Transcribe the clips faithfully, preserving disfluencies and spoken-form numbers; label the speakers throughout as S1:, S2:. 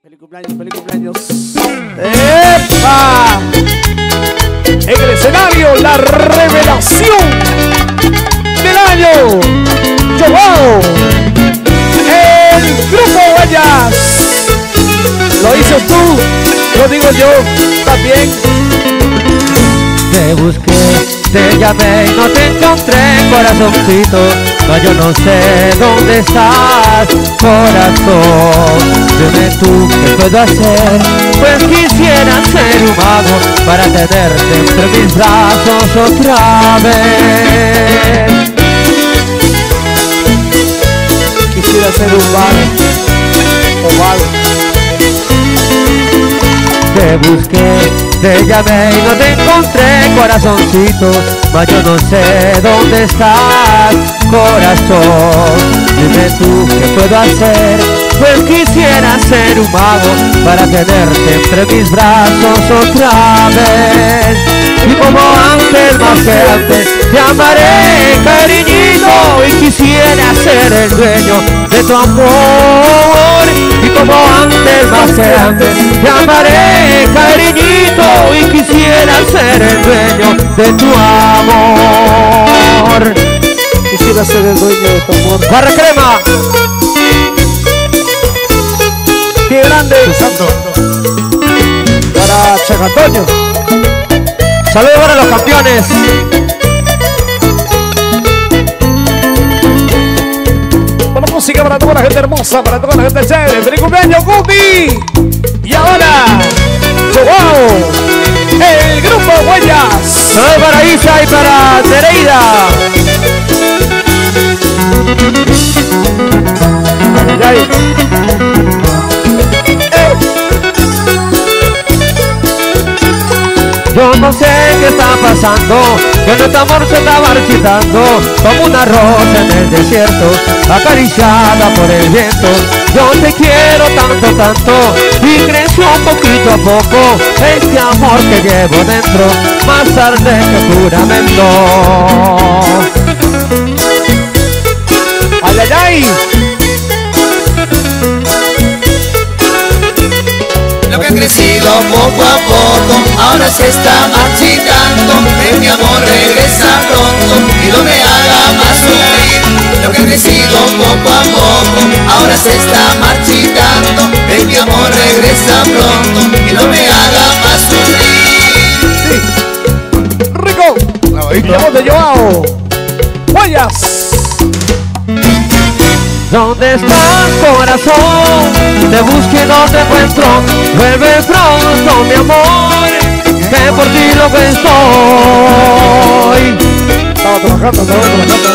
S1: Feliz cumpleaños, feliz cumpleaños. ¡Epa! En el escenario, la revelación del año. Joao, el grupo Guayas. Lo dices tú, lo digo yo también.
S2: Te busqué, te llamé y no te encontré, corazoncito. No, yo no sé dónde estás, corazón. Dime tú qué puedo hacer, pues quisiera ser un mago para tenerte entre mis brazos otra vez.
S1: Quisiera ser un mago o mago.
S2: Te busqué, te llamé y no te encontré, corazoncito. Mas yo no sé dónde estás, corazón. Dime tú qué puedo hacer, pues quisiera ser un mago para tenerte entre mis brazos otra vez. Y como antes, más que antes, te amaré, cariñito, y quisiera ser el dueño de tu amor. Y como antes, más que antes, te amaré, cariñito, y quisiera ser el dueño de tu amor.
S1: Quisiera ser el dueño de tu amor.
S2: ¡Barra crema!
S1: ¡Qué grande!
S2: Santo.
S1: Para Chacantoño.
S2: Saludos para los campeones.
S1: Para la música, para toda la gente hermosa, para toda la gente chévere. ¡Feliz cumpleaños, Guti! Y ahora, Joao, el grupo Huellas.
S2: Saludos para Isa y para Tereida.
S1: Ay, ay.
S2: Yo no sé qué está pasando, que nuestro amor se está marchitando como una rosa en el desierto, acariciada por el viento. Yo te quiero tanto, tanto, y creció poquito a poco este amor que llevo dentro, más tarde que juramento.
S1: ¡Ay, ay, ay!
S3: Lo que ha crecido poco a poco, ahora se está marchitando. De mi amor regresa pronto y no me haga más sufrir. Lo que ha crecido poco a poco, ahora se está marchitando. De mi amor regresa pronto y no me haga más sufrir.
S1: Sí. ¡Rico! Y la voz de Joao. ¡Huellas!
S2: ¿Dónde estás, corazón? Te busco y no te encuentro. Vuelve pronto, mi amor, que por ti lo que estoy.
S1: Estaba trabajando, estaba trabajando.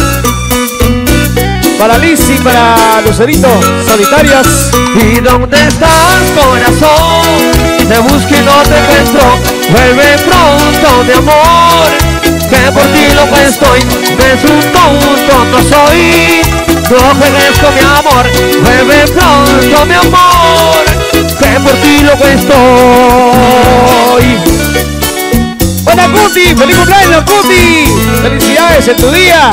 S1: Para Lizzy, para Lucerito, Solitarias.
S2: ¿Y dónde estás, corazón? Te busco y no te encuentro. Vuelve pronto, mi amor, que por ti lo que estoy. Es un tonto, no soy. No juegues con mi amor, vuelve pronto, mi amor, que por ti lo que estoy.
S1: Buena Guti, feliz cumpleaños Guti. Felicidades en tu día.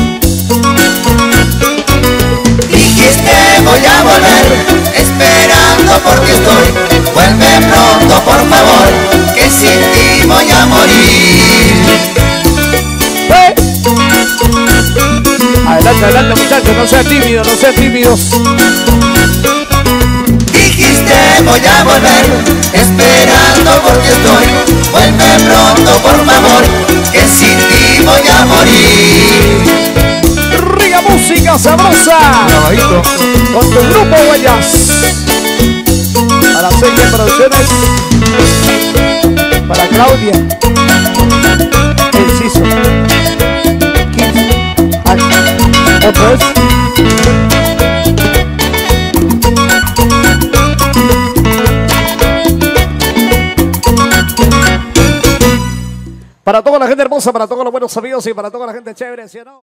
S3: Dijiste voy a volver, esperando porque estoy. Vuelve pronto, por favor, que sin ti voy a morir.
S1: ¿Eh? Adelante, adelante muchachos, no sean tímidos, no sean tímidos.
S3: Dijiste voy a volver, esperando porque estoy. Vuelve pronto, por favor, que sin ti voy a morir.
S1: Rica música sabrosa.
S2: Trabajito.
S1: Con tu grupo Huellas. Para Seña Producciones. Para Claudia. Enciso. quince. Otra vez. Para toda la gente hermosa, para todos los buenos amigos y para toda la gente chévere, ¿sí o no?